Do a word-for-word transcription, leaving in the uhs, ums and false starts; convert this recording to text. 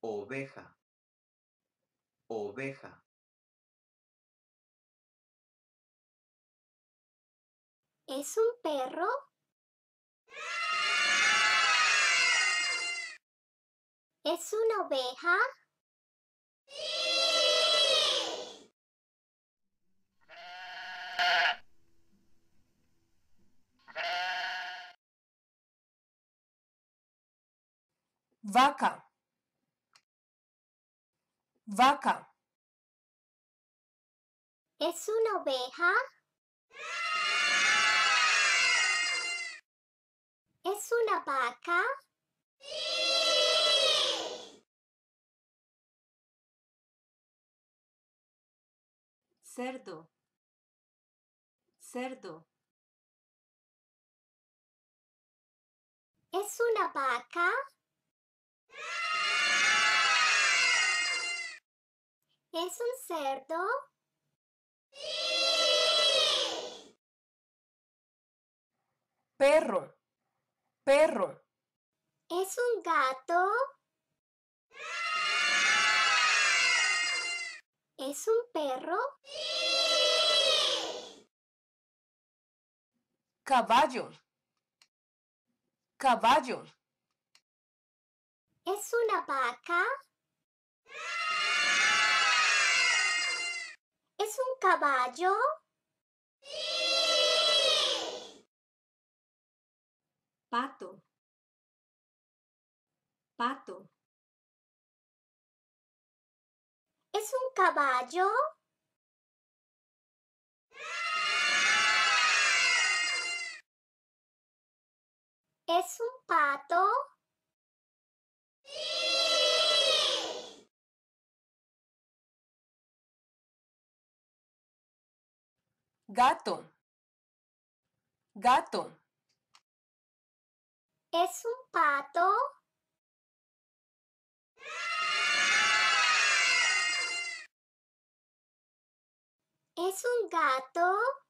oveja, oveja. ¿Es un perro? ¿Es una oveja? Vaca, vaca. ¿Es una oveja? ¿Es una vaca? Cerdo, cerdo. ¿Es una vaca? ¿Es un cerdo? Perro, perro. ¿Es un gato? ¿Es un perro? Caballo, caballo. ¿Es una vaca? ¿Es un caballo? Pato, pato. ¿Es un caballo? ¿Es un pato? Gato, gato. ¿Es un pato? ¿Es un gato?